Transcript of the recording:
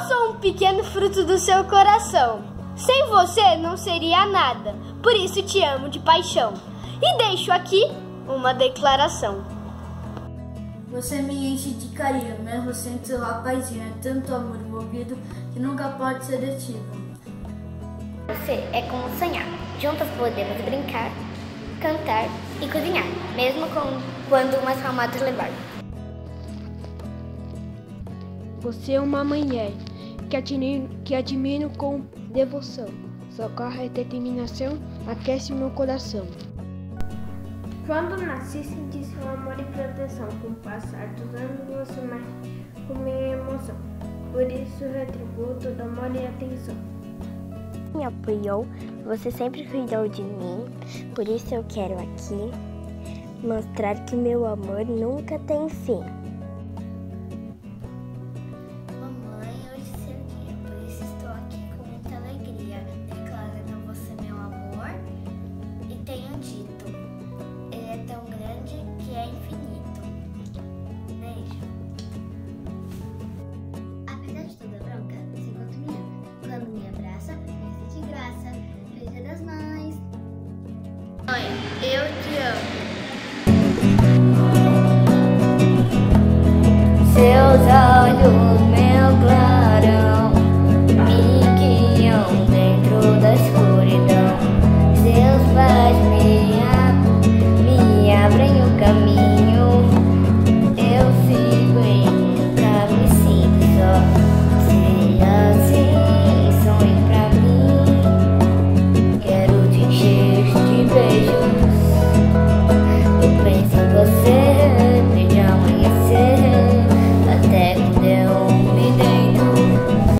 sou um pequeno fruto do seu coração. Sem você não seria nada, por isso te amo de paixão. E deixo aqui uma declaração. Você me enche de carinho, mesmo sem seu rapazinho. É tanto amor envolvido que nunca pode ser detido. Você é como sonhar. Juntas podemos brincar, cantar e cozinhar, mesmo quando umas palmadas levar. Você é uma mulher que admiro com devoção. Sua garra e determinação aquece meu coração. Quando nasci, senti seu amor e proteção. Com o passar dos anos, você mais com minha emoção. Por isso, retribuo todo amor e atenção. Me apoiou, você sempre cuidou de mim. Por isso, eu quero aqui mostrar que meu amor nunca tem fim. Mamãe, hoje é seu dia, por isso estou aqui com muita alegria. Declarando a você meu amor e tenho dito. Ele é tão grande que é infinito. Beijo. Apesar de toda bronca, sei quanto me ama. Quando me abraça, me de graça. Feliz Dia das Mães. Mãe, eu te amo. Seus olhos, meu claro.